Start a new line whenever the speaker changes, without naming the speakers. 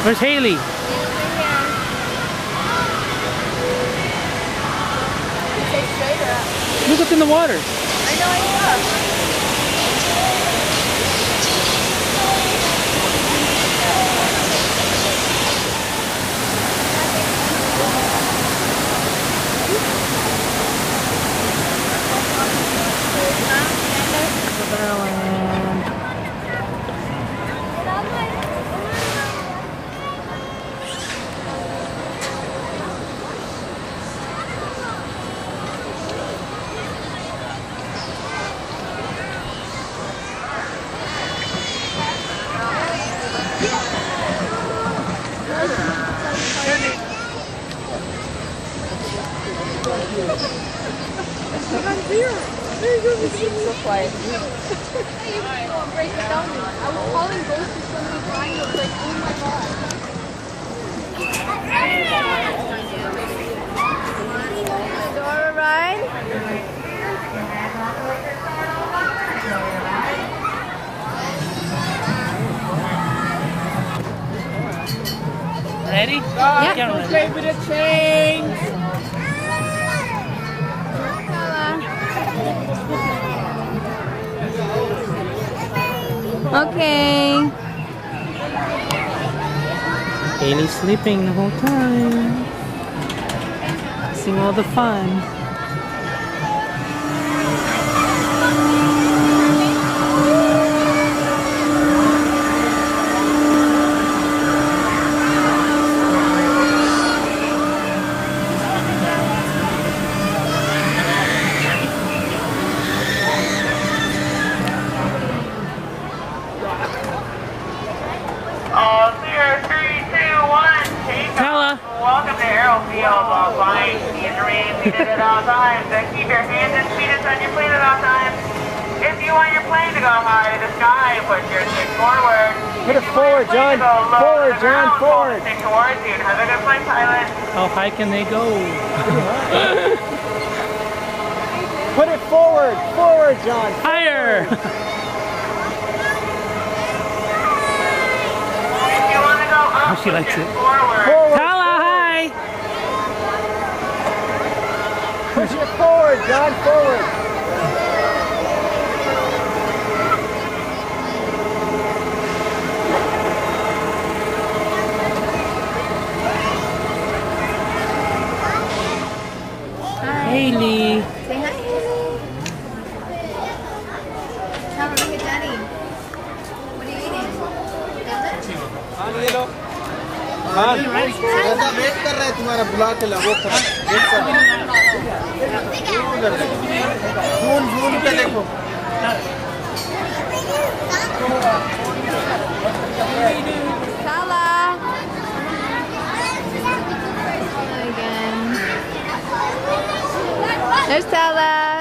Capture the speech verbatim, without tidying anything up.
Where's Hailey? Look up in the water.
I know, I know. It's so quiet. Break it down. I was calling ghosts to somebody behind us, like, oh my god. Dora ride?
Ready?
Yeah.
Yeah.
Okay with the change. Okay.
Hailey's sleeping the whole time. Seeing all the fun. Tala.
Welcome to Aerofield. While flying, keep your remain seated at all times. And keep your hands and feet on your plane at all times. If you want your plane to go high to the sky, put your stick forward.
Put it forward, John. Forward, John. Forward.
Stick towards you. Have a good flight, pilot.
How high can they go?
Put it forward. Forward, John.
Higher.
If you want to go up,
Oh, she likes it.
forward.
Forward.
Tala, hi.
Push it forward, John. Forward.
Hailey.
Say hi, Hailey. Tell her, look at Daddy. What are you eating?
हाँ ये लो हाँ ऐसा wait कर रहा है तुम्हारा बुला के ला वो कर वेट कर फोन फोन पे देखो
Tala. Again. There's Tala.